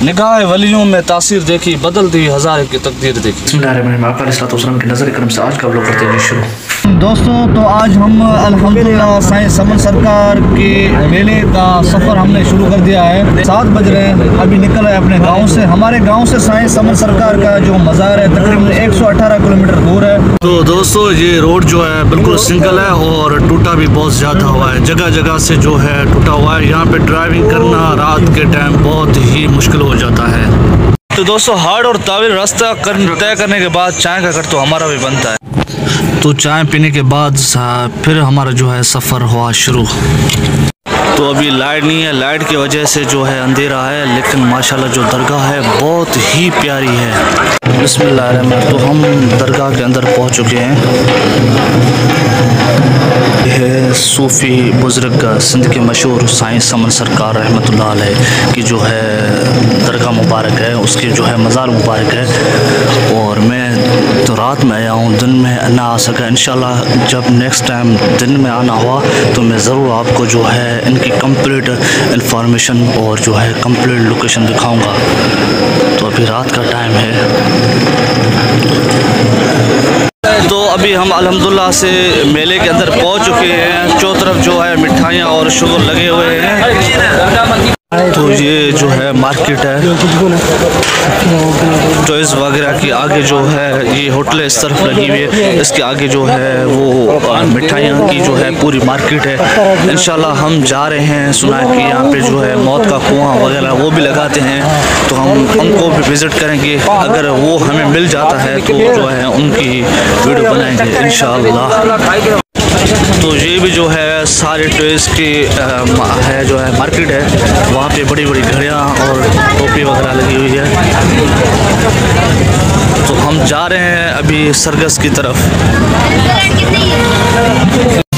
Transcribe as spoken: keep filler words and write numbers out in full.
निगाह वलियों में तासीर देखी, बदलती हुई हज़ार की तकदीर देखी। बिस्मिल्लाहिर्रहमानिर्रहीम की नज़र करम से आज का व्लॉग करते हैं शुरू। दोस्तों, तो आज हम अल्हम्दुलिल्लाह साईं समन सरकार के मेले का सफ़र हमने शुरू कर दिया है। सात बज रहे हैं, अभी निकल आए अपने गांव से। हमारे गांव से साईं समन सरकार का जो मज़ार है तकरीबन एक सौ अठारह किलोमीटर दूर है। तो दोस्तों, ये रोड जो है बिल्कुल सिंगल है और टूटा भी बहुत ज़्यादा हुआ है, जगह जगह से जो है टूटा हुआ है। यहाँ पे ड्राइविंग करना रात के टाइम बहुत ही मुश्किल हो जाता है। तो दोस्तों, हार्ड और तावील रास्ता कर, तय करने के बाद चाय का कर तो हमारा भी बनता है। तो चाय पीने के बाद फिर हमारा जो है सफ़र हुआ शुरू। तो अभी लाइट नहीं है, लाइट की वजह से जो है अंधेरा है, लेकिन माशाल्लाह जो दरगाह है बहुत ही प्यारी है। बिस्मिल्लाह। तो हम दरगाह के अंदर पहुंच चुके हैं। यह है सूफ़ी बुज़ुर्ग सिंध के मशहूर साईं समन सरकार रहमतुल्लाह अलैह की जो है दरगाह मुबारक है, उसकी जो है मज़ार मुबारक है। और मैं तो रात में आया हूँ, दिन में ना आ सका। इंशाल्लाह जब नेक्स्ट टाइम दिन में आना हुआ तो मैं ज़रूर आपको जो है इनकी कंप्लीट इंफॉर्मेशन और जो है कंप्लीट लोकेशन दिखाऊंगा। तो अभी रात का टाइम है। तो अभी हम अल्हम्दुलिल्लाह से मेले के अंदर पहुंच चुके हैं। चौ तरफ जो है मिठाइयाँ और शुगर लगे हुए हैं। तो ये जो है मार्केट है टॉयज़ वगैरह की। आगे जो है ये होटल इस तरफ लगी हुई है, इसके आगे जो है वो मिठाइयाँ की जो है पूरी मार्केट है। इंशाल्लाह हम जा रहे हैं, सुना है कि यहाँ पे जो है मौत का कुआं वगैरह वो भी लगाते हैं, तो हम उनको भी विज़िट करेंगे। अगर वो हमें मिल जाता है तो जो है उनकी वीडियो बनाएंगे इंशाल्लाह। तो ये भी जो है सारे टॉयज़ की है जो है मार्केट है, वहाँ पे बड़ी बड़ी घड़ियाँ और टोपी वगैरह लगी हुई है। तो हम जा रहे हैं अभी सरगस की तरफ।